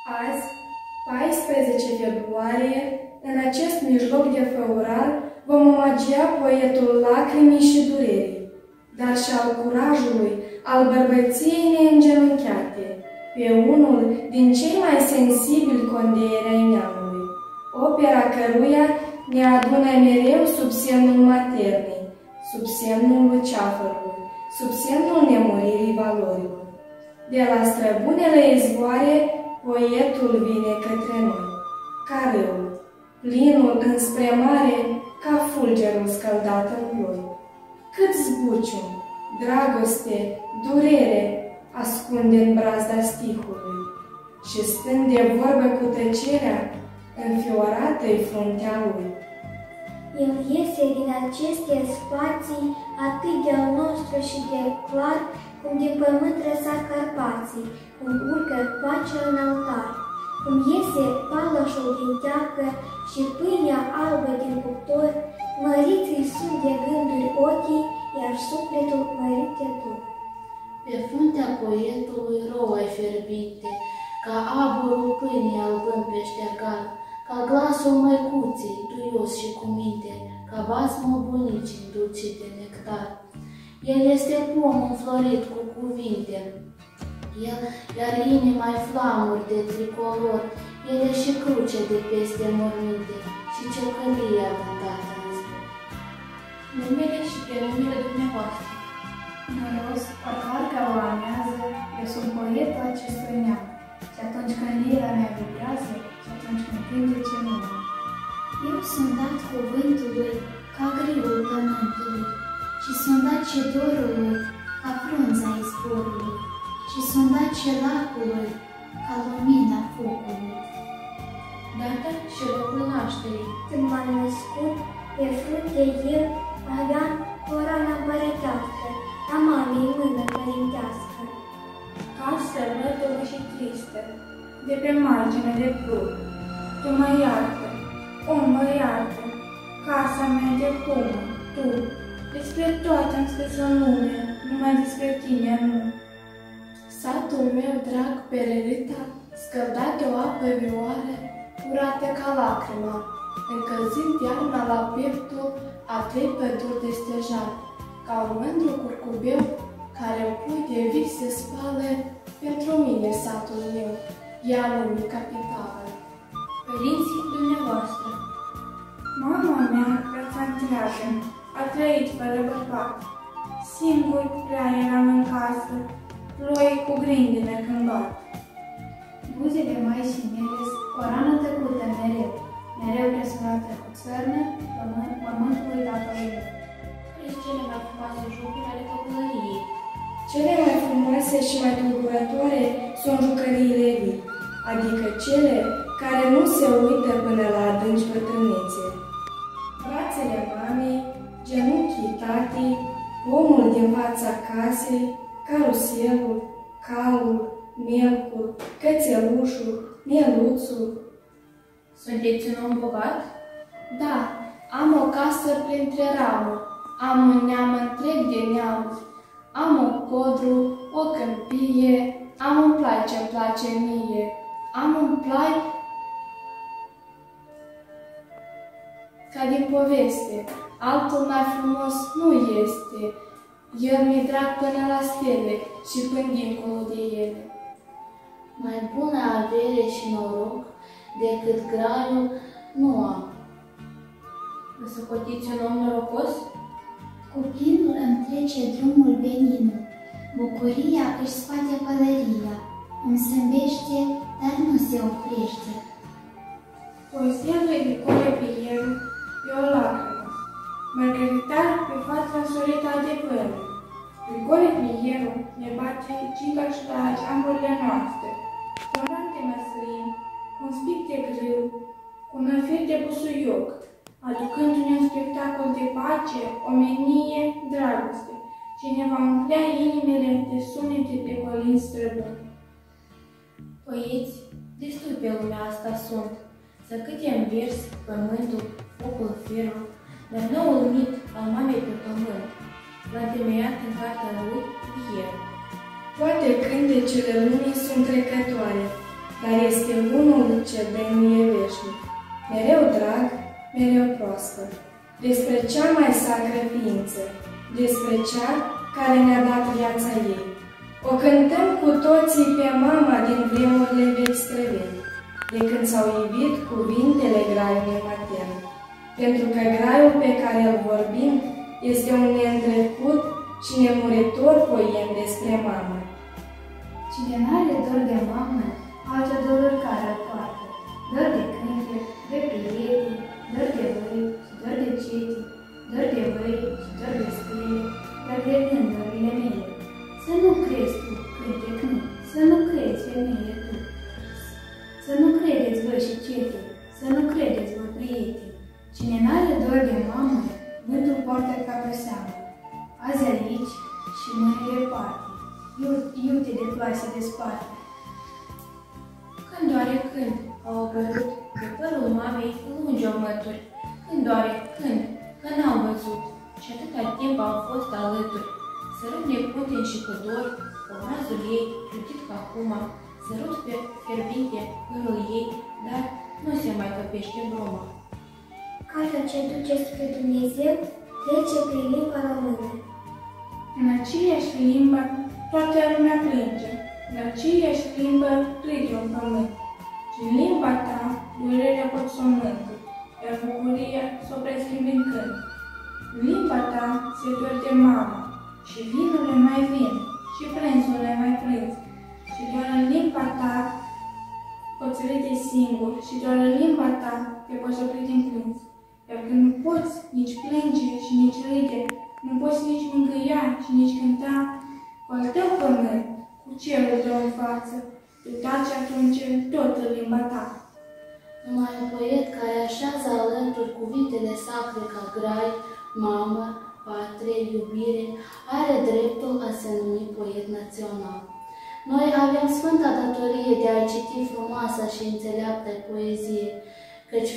Azi, 14 februarie, în acest mijloc de făurar, vom omagia poetul lacrimii și durerii, dar și al curajului, al bărbăției neîngenunchiate, pe unul din cei mai sensibili condeieri ai neamului, opera căruia ne adună mereu sub semnul maternei, sub semnul luceafărului, sub semnul nemuririi valorilor. De la străbunele izvoare, poetul vine către noi, ca râul, plinul înspre mare, ca fulgerul scăldat în ploi. Cât zbucium, dragoste, durere ascunde în brazda stihului și stând de vorbă cu tăcerea, înfiorată-i fruntea lui. El iese din aceste spații atât de-al nostru și de clar, cum din pământ răsar Carpații, cum urcă pacea în altar, cum iese palașul din teacă și pâinea albă din cuptor, măriți-i sunt de gânduri ochii, iar sufletul mărit de tot. Pe fruntea poetului roa fierbinte, ca aburul pâinii albând pe ștergar, ca glasul măicuței, duios și cu minte, ca basmul bunicii îndulcit de nectar. El este pom înflorit cu cuvinte, el iar inima-i flamuri de tricolor, el e și cruce de peste morminte și ciocălia vântată în zbor. Numele și prenumele dumneavoastră. Noros, parcar ca o amează, eu sunt poetul acestui neam, și atunci când lira mea vibrează, și atunci când cântece numai. Eu sunt dat cuvântului ca griul pământului, și sunt dat și dorului ca frunza izvorului, și sunt dat și lacului ca lumina focului. Data și locul nașterii. Când m-am născut, pe frunte eu aveam corona împărătească, a mamei mână părintească. Casă lătăvă și tristă, de pe margine de prut. Tu mă iartă, o mă iartă, casa mea de pumă, tu. Despre toate am scris în lume, numai despre tine nu. Satul meu drag Pererita, scăldat de o apă vioară, curată ca lacrima, încălzind iarna la pieptul a 3 păduri de stejar, ca un mândru curcubeu care o pui de vise spală, pentru mine satul meu, ea lumii capitală. Părinții dumneavoastră. Mama mea, viața întreagă, a trăit fără bărbat. Singur prea eram în casă, ploi cu grindine când bat. Buzele maicii mele, o rană tăcută mereu, mereu presărată cu țărnă, pământul tatălui meu. Care sunt cele mai frumoase jocuri ale copilăriei? Cele mai frumoase și mai tulburătoare sunt jucăriile vii, adică cele care nu se uită până la adânci bătrânețe. Brațele mamei, genunchii tatii, pomul din fața casei, caruselul, calul, melcul, cățelușul, mieluțul. Sunteți un om bogat? Da, am o casă printre ramuri, am un neam întreg de neamuri, am un codru, o câmpie, am un plai ce-mi place mie, am un plai ca din poveste, altul mai frumos nu este, el mi-e drag până la stele și până dincolo de ele. Mai bună avere și noroc decât graiul nu am. Vă socotiți un om norocos? Cuprinul îmi trece drumul veninul, bucuria își scoate pălăria, îmi zâmbește, dar nu se oprește. Poezia lui Nicolae Pieru e o lacrimă, Margaritar pe fața însorită adevărului. Nicolae Pieru ne bate cigaș la geamurile noastre, cu un ran de măslin, cu un spic de grâu, cu un fir de busuioc, aducându-ne un spectacol de pace, omenie, dragoste, ce ne va umplea inimile de sunete de colini străbuni. Poeți, destul pe lumea asta sunt, să câte în vers, pământul, focul, firul, dar noul mit al mamei pe pământ, l-a temeiat în cartea lui Pieru. Toate cântecele lumii sunt trecătoare, dar este unul ce dăinuie veșnic, mereu drag, mereu proaspăt, despre cea mai sacră ființă, despre cea care ne-a dat viața ei. O cântăm cu toții pe mama din vremurile vechi străvechi, de când s-au iubit cuvintele graiului matern, pentru că graiul pe care îl vorbim este un neîntrecut și nemuritor poem despre mamă. Cine n-are dor de mamă, altă doruri care îl poartă, dor de cântec, de prieteni, dor de văi și dor de ceti, dor de văi și dor de stele, dar de gândurile mele. Să nu crezi tu, cântec nu, să nu crezi, femeie tu, să nu credeți voi și cete, să nu credeți voi prieteni. Cine n-are dor de mamă, vântul poartă ca pe seamă, azi aici și mâine departe, iute de ploaie se desparte. Când doare când au apărut pe părul mamei lungi omături, când doare când, că n-au văzut și atâta timp au fost alături. Sărut neputen și cu dor, obrazul ei, ciudit ca acum, sărut pe fierbinte părul ei, dar nu se mai topește broma. Calea ce duce spre Dumnezeu trece prin limba română. În aceeași limbă toată lumea plânge, în aceeași limbă râde un pământ. Și în limba ta durerea pot să o mântă, iar bucuria să o preschimbi în cânt. În limba ta se dor de mamă, și vinurile mai vin, și prânzurile mai prânz. Și doar în limba ta poți râde singur, și doar în limba ta te poți opri din plâns. Iar când nu poți nici plânge și nici râde, nu poți nici mângâia și nici cânta, cu al tău pământ, cu cerul tău în față, tu taci atunci tot în limba ta. Numai un poet care așează alături cuvintele sacre ca grai, mamă, patrie, iubire, are dreptul a se numi poet național. Noi avem sfânta datorie de a citi frumoasa și înțeleaptă poezie, căci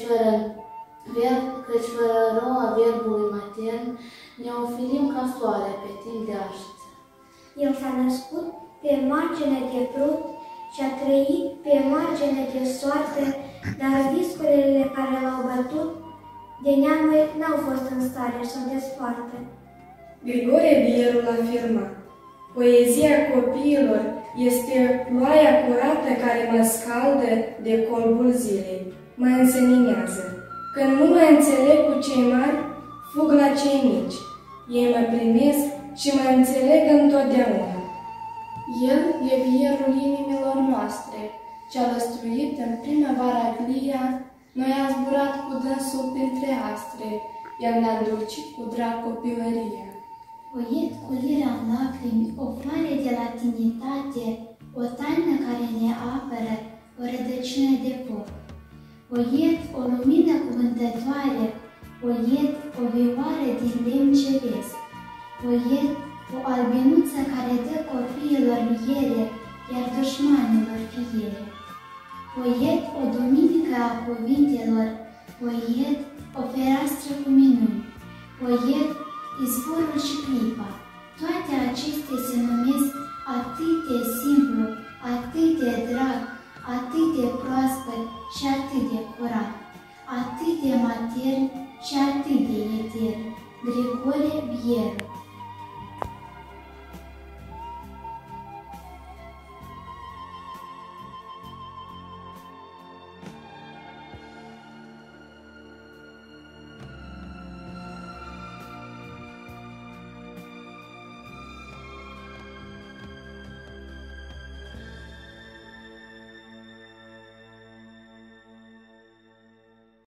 fără roa verbului matern ne ofilim ca floare pe timp de așiță. El s-a născut pe margine de prut și a trăit pe margine de soartă, dar viscolele care l-au bătut de neamuri n-au fost în stare să-l despoartă. Grigore Vierul afirma: poezia copiilor este ploaia curată care mă scaldă de colbul zilei, mă înseninează. Când nu mă înțeleg cu cei mari, fug la cei mici. Ei mă primesc și mă înțeleg întotdeauna. El e vierul inimilor noastre, ce-a lăstruit în primăvara glia, noi am zburat cu dânsul printre astre, el ne-a îndulcit cu drag copilăria. Poet cu lira în lacrimi, o floare de latinitate, o taină care ne apără, o rădăcină de foc. Poet, o lumină cuvântătoare, poet, o vioară din lemn ceresc. Poet, o albinuță care dă copiilor miere, iar dușmanilor fiere. Poet, o duminică a cuvintelor, poet, o fereastră cu minuni. Poet, izvorul și clipa. Toate acestea se numesc atât de simplu, atât de drag, atât de proaspăt și atât de curat, atât de matern și atât de etern. Grigore Vierul.